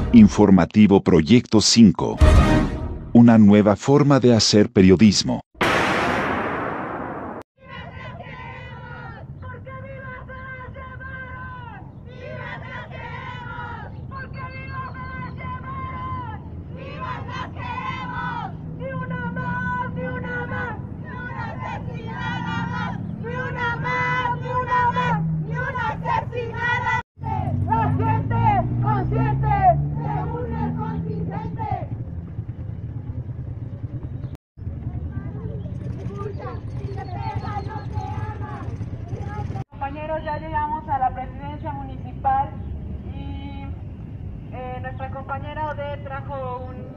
Informativo Proyecto 5. Una nueva forma de hacer periodismo. Compañeros, ya llegamos a la presidencia municipal y nuestra compañera Odette trajo un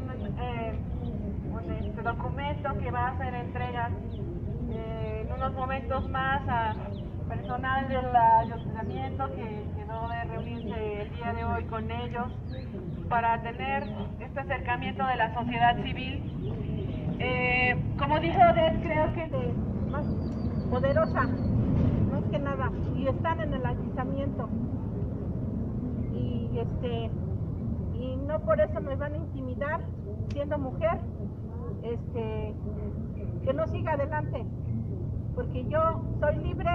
documento que va a hacer entregas en unos momentos más a personal del ayuntamiento que quedó de reunirse el día de hoy con ellos para tener este acercamiento de la sociedad civil. Como dijo Odette, creo que es más poderosa, más que nada, y están en el ayuntamiento y no por eso me van a intimidar siendo mujer, que no siga adelante, porque yo soy libre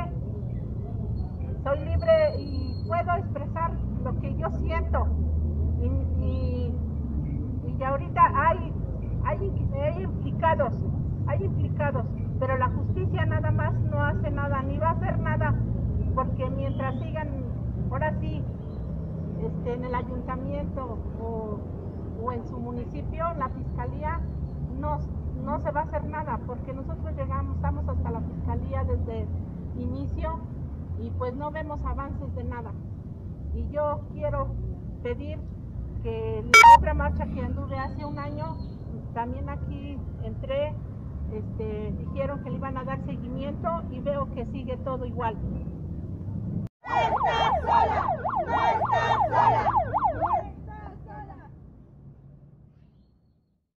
y puedo expresar lo que yo siento y ahorita hay implicados, pero la justicia nada más no hace nada, ni va a hacer nada, porque mientras sigan, ahora sí, en el ayuntamiento o en su municipio, la fiscalía no se va a hacer nada, porque nosotros estamos hasta la fiscalía desde el inicio y pues no vemos avances de nada. Y yo quiero pedir que la otra marcha que anduve hace un año, también aquí entré, dijeron que le iban a dar seguimiento y veo que sigue todo igual. ¡No estás sola! ¡No estás